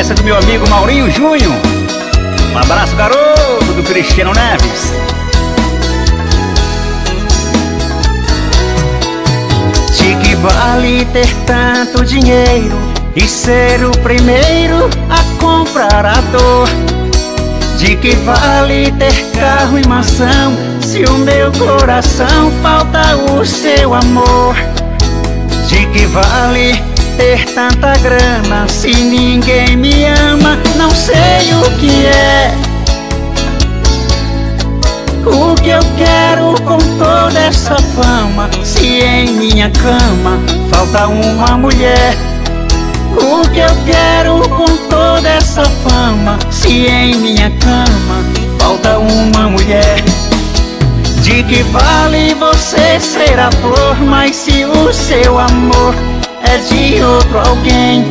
essa do meu amigo Maurinho Júnior. Um abraço, garoto, do Cristiano Neves. De que vale ter tanto dinheiro e ser o primeiro a comprar a dor? De que vale ter carro e mansão se o meu coração falta o seu amor? De que vale ter tanta grana se ninguém me ama? Não sei o que é. O que eu quero com toda essa fama se em minha cama falta uma mulher? O que eu quero com toda essa fama se em minha cama falta uma mulher? De que vale você ser a flor, mas se o seu amor é de outro alguém?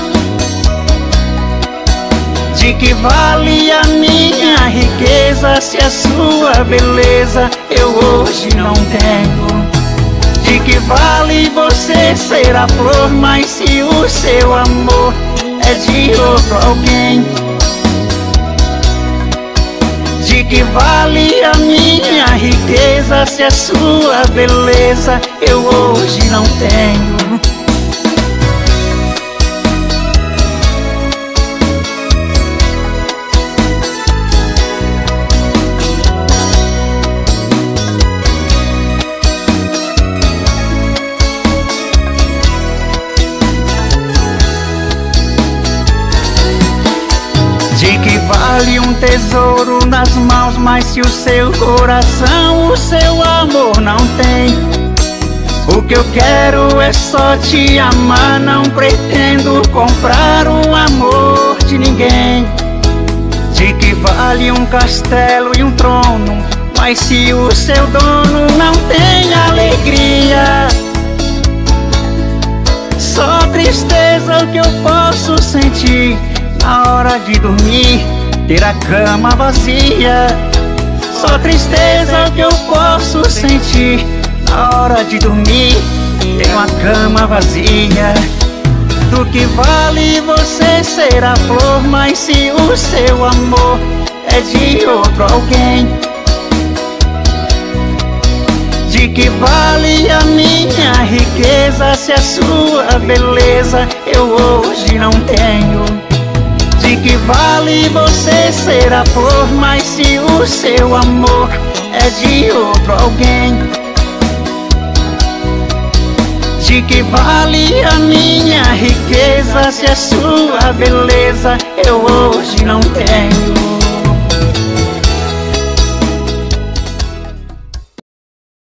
De que vale a minha riqueza se a sua beleza eu hoje não tenho? De que vale você ser a flor, mas se o seu amor é de outro alguém? De que vale a minha riqueza se a sua beleza eu hoje não tenho? De que vale um tesouro nas mãos, mas se o seu coração, o seu amor não tem? O que eu quero é só te amar, não pretendo comprar o amor de ninguém. De que vale um castelo e um trono, mas se o seu dono não tem alegria? Só tristeza o que eu posso sentir na hora de dormir, ter a cama vazia. Só tristeza o que eu posso sentir na hora de dormir, ter uma cama vazia. Do que vale você ser a flor, mas se o seu amor é de outro alguém? De que vale a minha riqueza se a sua beleza eu hoje não tenho? De que vale você ser a flor, mas se o seu amor é de outro alguém? De que vale a minha riqueza se a sua beleza eu hoje não tenho?